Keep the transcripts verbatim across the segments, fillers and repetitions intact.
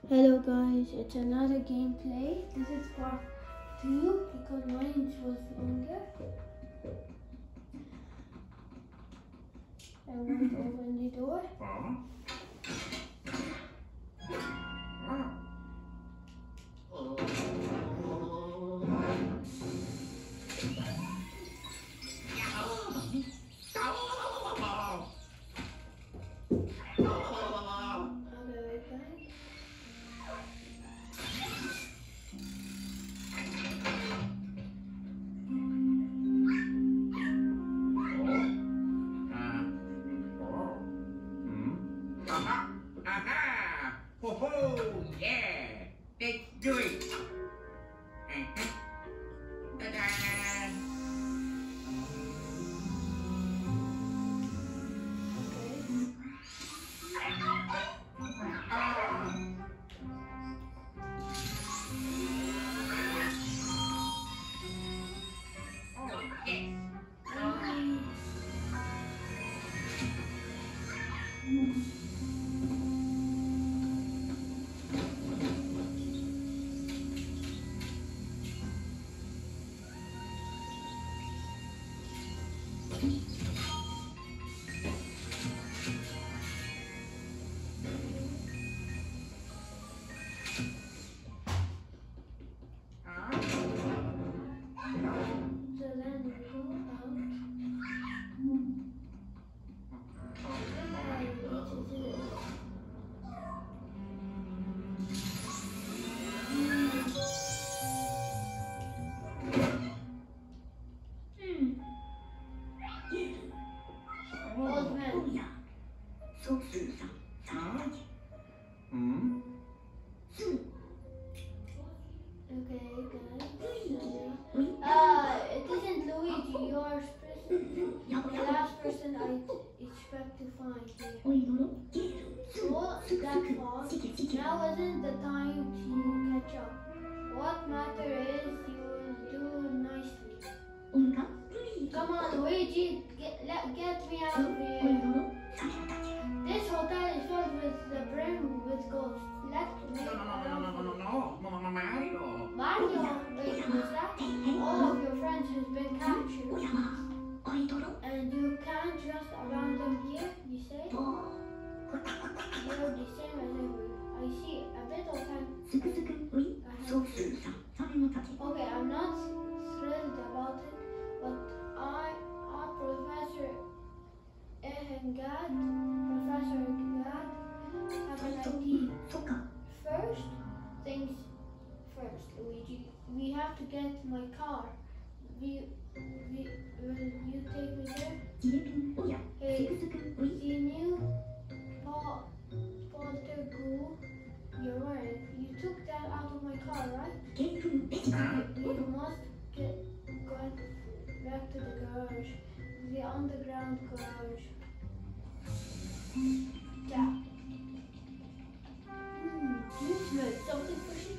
Hello guys, it's another gameplay. This is part two because mine was longer. I want to open the door. Now isn't the time to catch up. What matters is you will do nicely. Come on, Luigi, get, let, get me out of here. This hotel is filled with the brim with ghosts. Let's make around. Mario, wait, what's that? All of your friends have been captured. And you can't just abandon them here, you say? You're the same as ever. I see a bit of time. Okay, I'm not thrilled about it, but I, our Professor Ehengad, Professor Ehengad, have an idea. First things first, Luigi. We have to get my car. We, we, will you take me there? Hey, the new Paul, Poltergoo you're wearing. You took that out of my car, right? We must get going back to the garage. The underground garage. Yeah. Hmm, do you smell something fishy?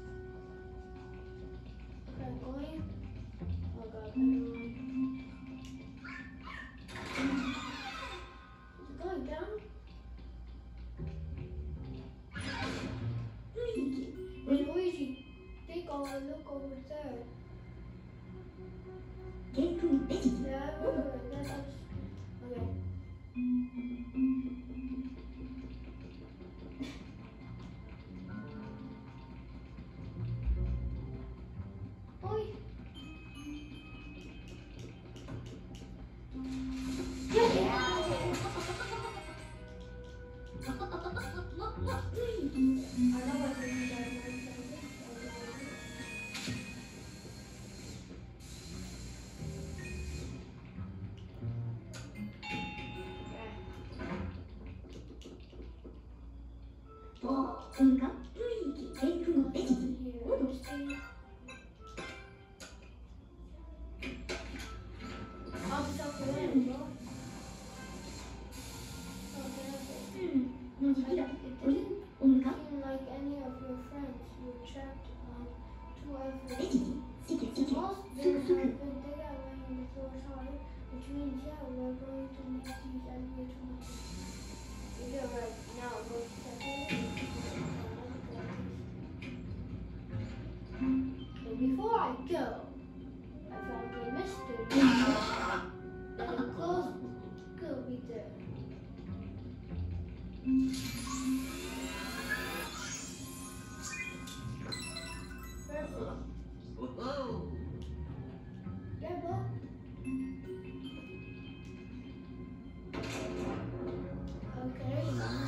Okay, I'm going. Oh god, I'm going. Is it going down? Hey, Luigi, take a look over there. Yeah, wait, wait, that's okay. Oi. Which means, yeah, we're going to make these elevator. You're right, now go to second. I go, I found a mystery. And a closed could be there. Purple. Whoa! Purple. Okay.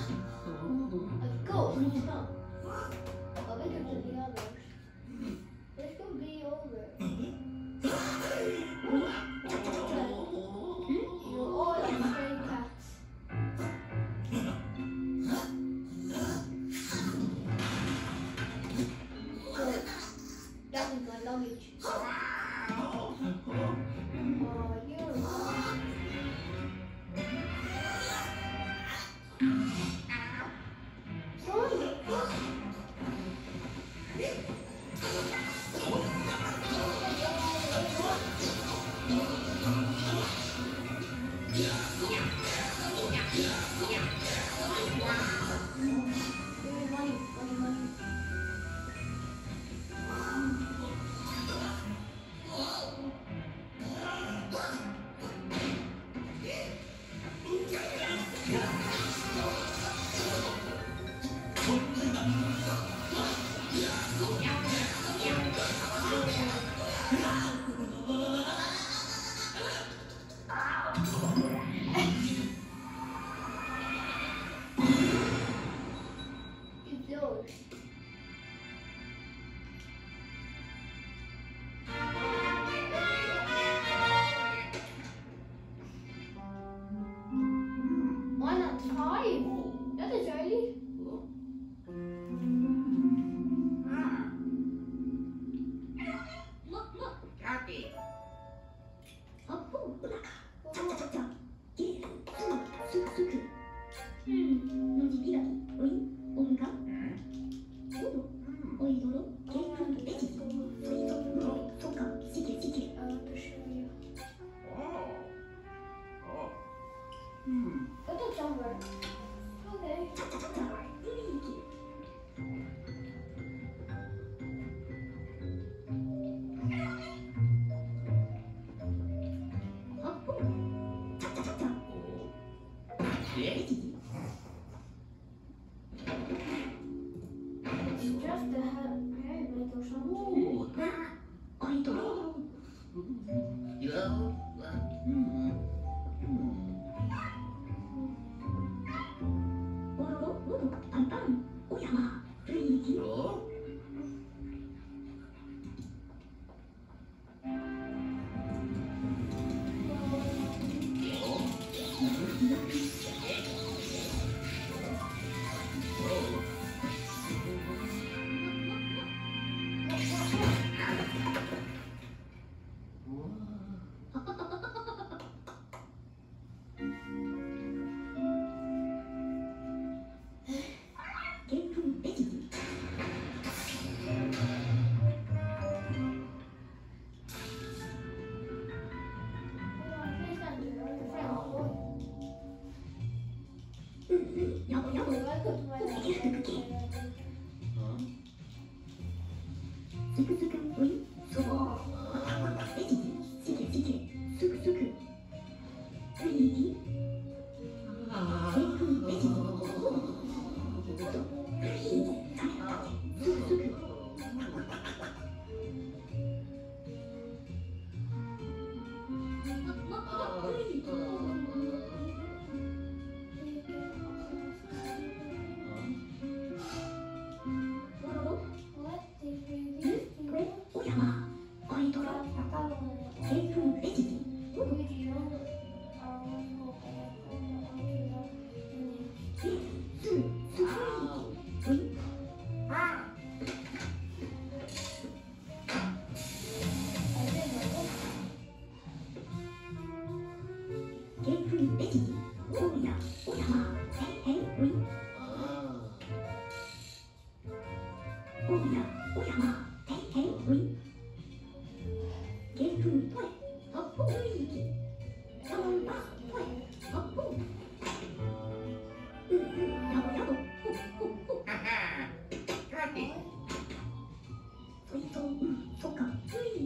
A ghost. Huh? I'll make it to the others. This could be over. You're all stray cats. So, that is my luggage. Oh, you're wrong. Sorry. It's yours. Why not five? That is early. Look, look, Jackie. I want to show you. Oh. Oh. Hmm. Go to somewhere. Okay. Yeah. It's just a pyramid or something. Ooh. Yo. Hmm. Hmm. Oh. Jackie.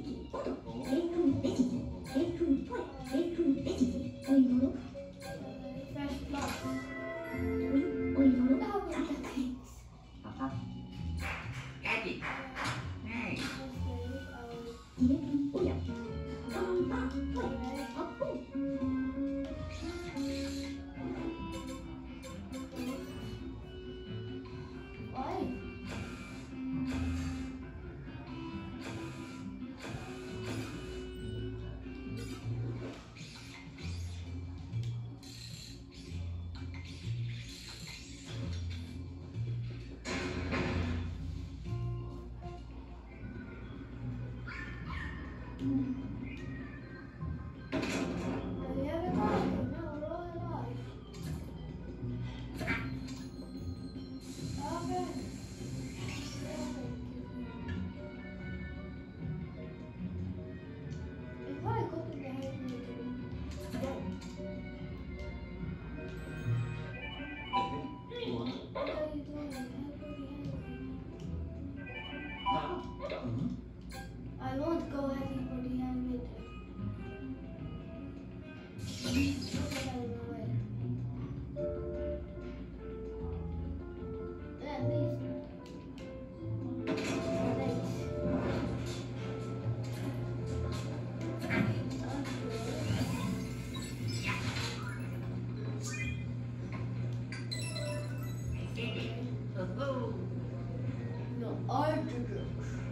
Have you ever gone? No, roll it off. Okay. It's probably good to have you do. What are you doing? I won't go heavy for the animator. Get out of my way. At least. Thanks. No, I did it.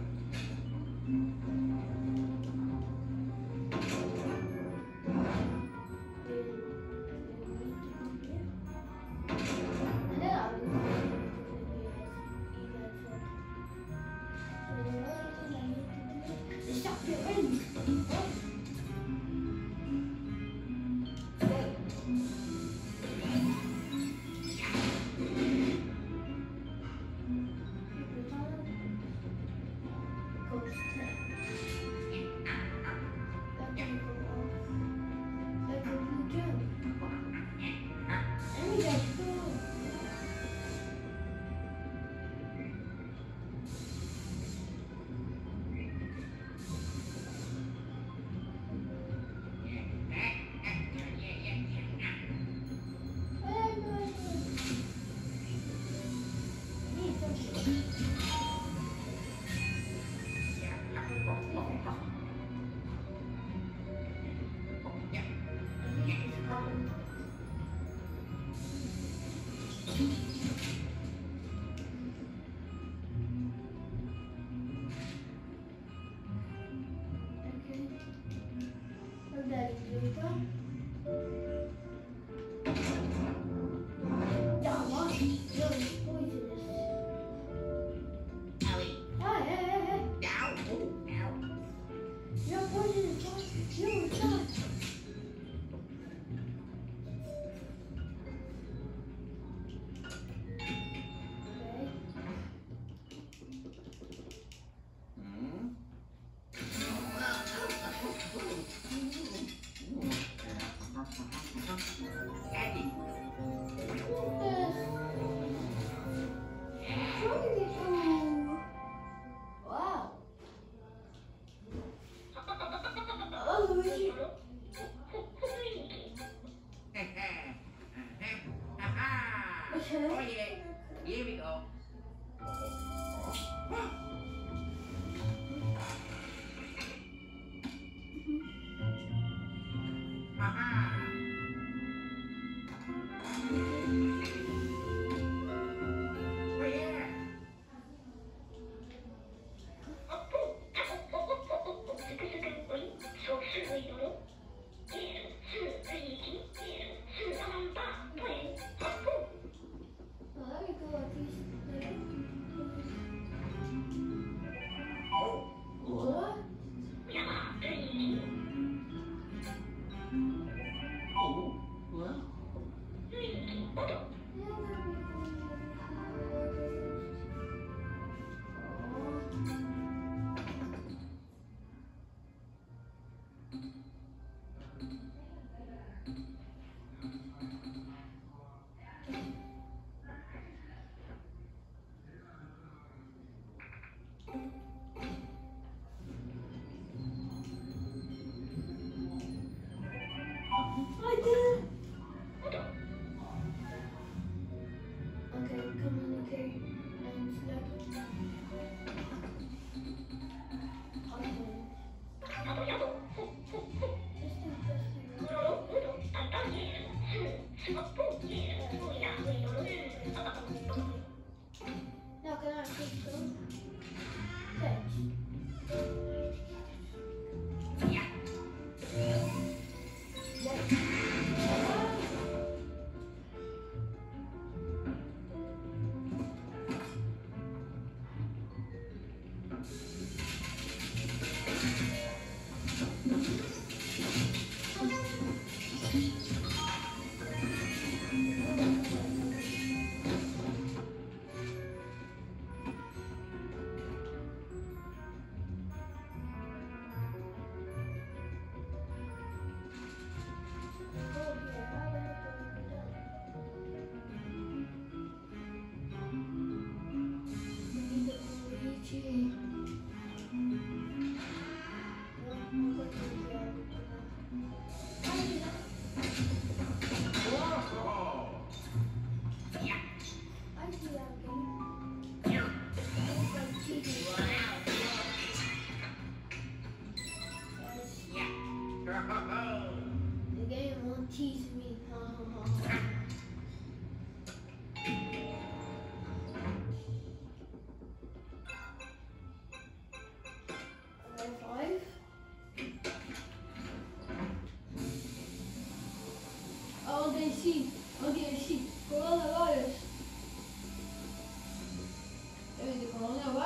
Oh yeah, here we go. Aha! Oh yeah. Well, let me go at least there. Oh. What? Oh. Well. I did it. Okay, communicate and select. Now can I click go? Fetch.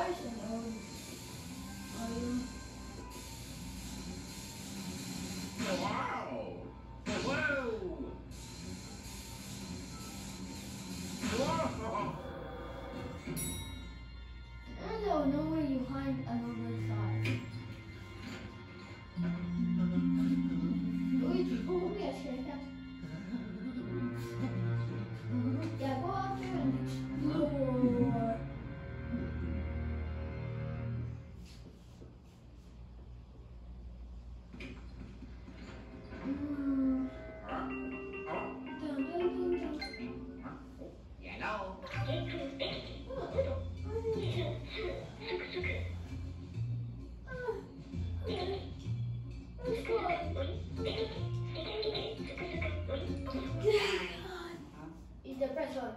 person or are you? Wow! Whoa! Whoa! I don't know where you hide another side. Oj, oh, jag skräckad. Jag går after and explore. Mm. Dun, dun, dun, dun. Yellow. Is the press on?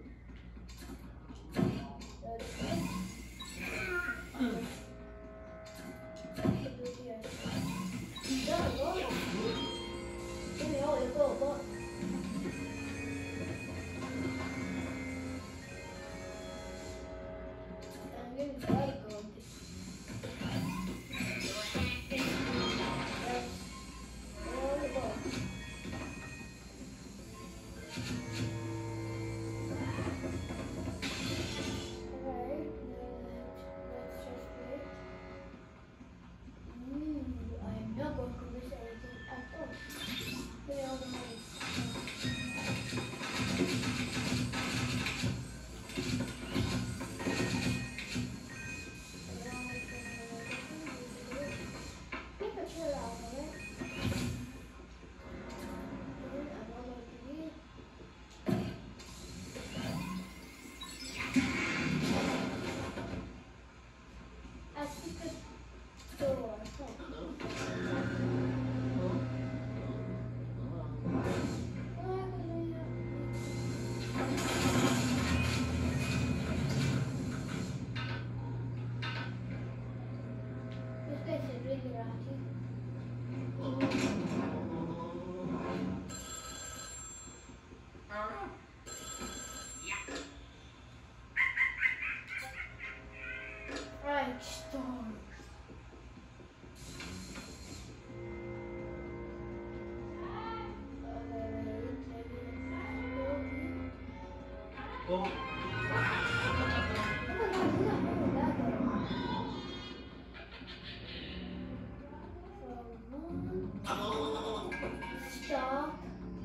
Right, stars. Oh. Stop.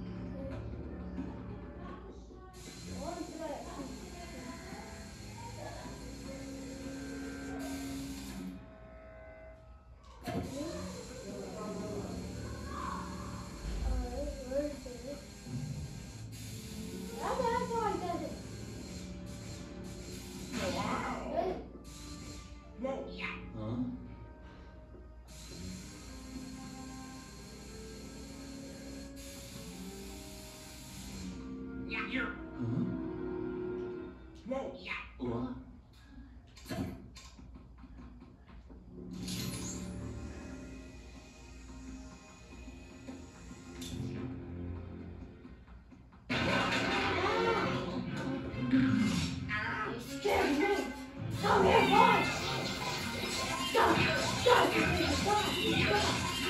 Come here, boy! Stop! Stop! Stop!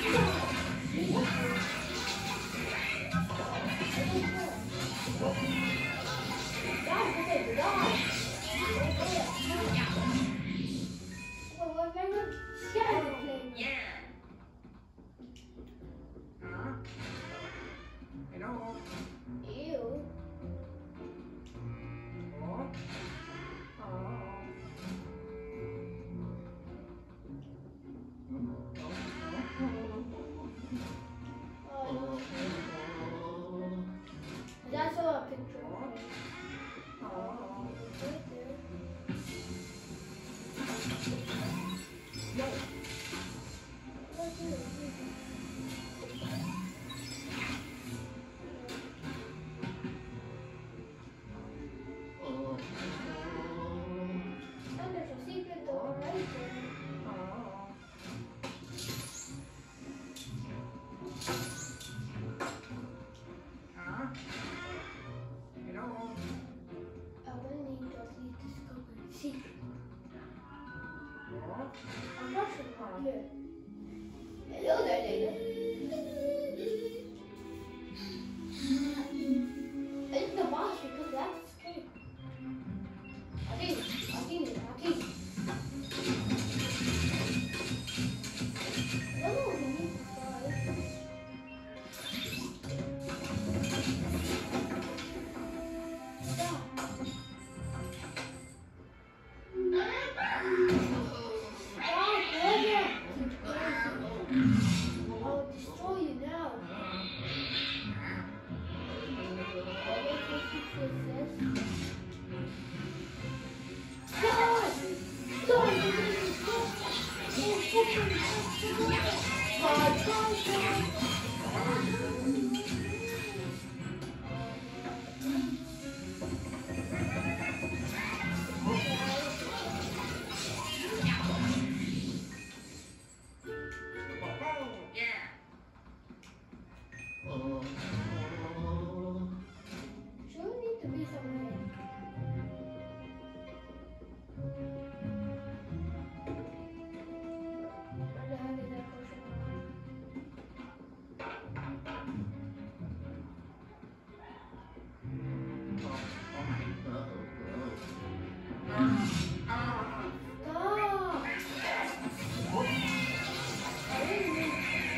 That's all a picture. And there's a secret door right there. I will need to leave discovery secret. I'm brushing here. Hello there, Dana. It's the boss because that's scary. I think it. I think it. I think it. I don't know what you need to try. I'll destroy you now. Sure need to be somewhere. Where the heck is that potion? Stop! I didn't mean-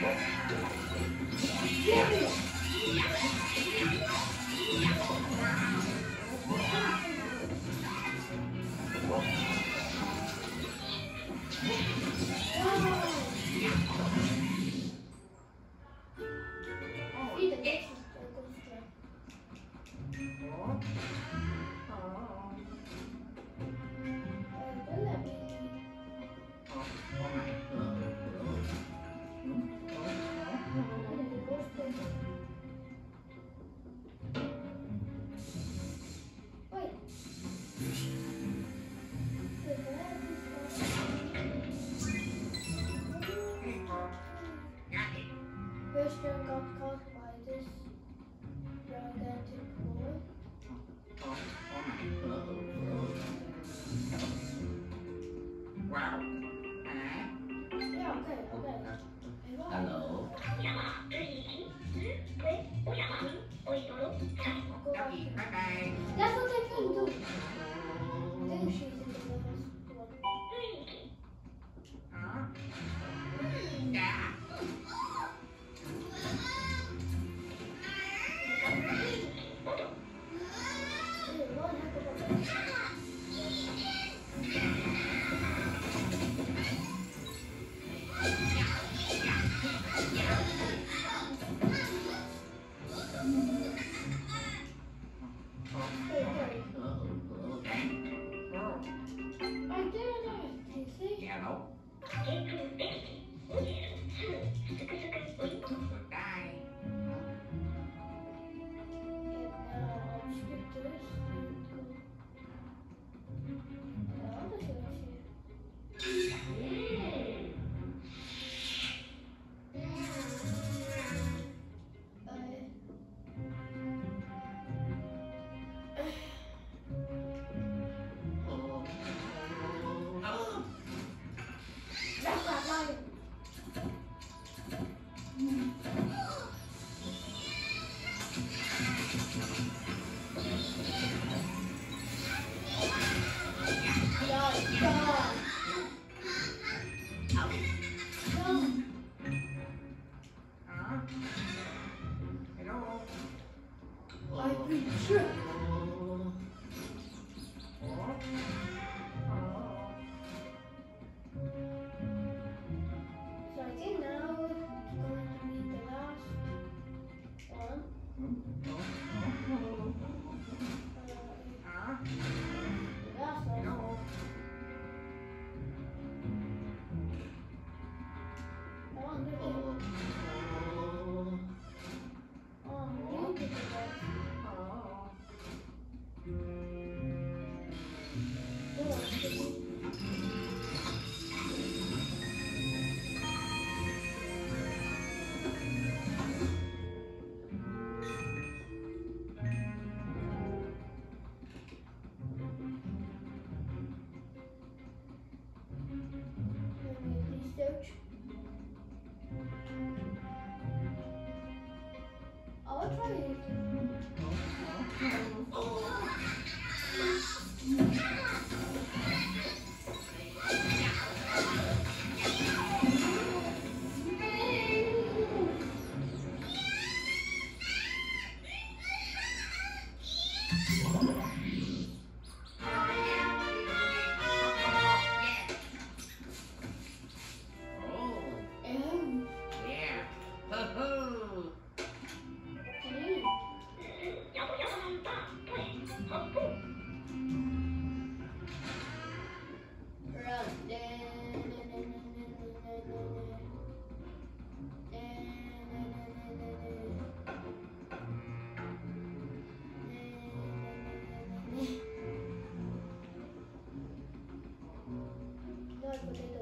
Get it! See the next Christian got caught by this gigantic boy. Wow. Yeah, okay, okay. Hello. Go back Ducky, here. bye bye. That's what I can do. I think she's in the last one. Huh? Yeah. Hey, one heck of a Hey, hey. I did it, Stacy. Hello. Bye. And now I'll skip this and go. Now I'm just gonna That's not mine.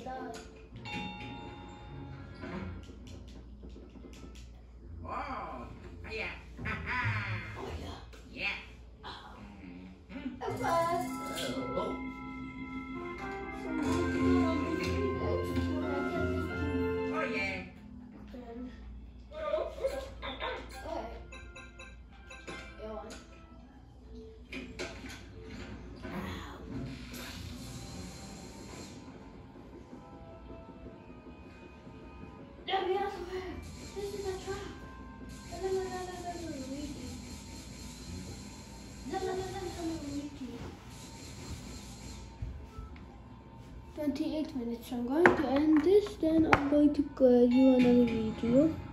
does. Oh, yeah. Ha-ha. Oh my god. Yeah. A bus. Oh. Oh, yeah. This is a trap. No, no, no, no, no, no, Luigi. No, no, no, no, no, Luigi. twenty-eight minutes. I'm going to end this, then I'm going to uh, do another video.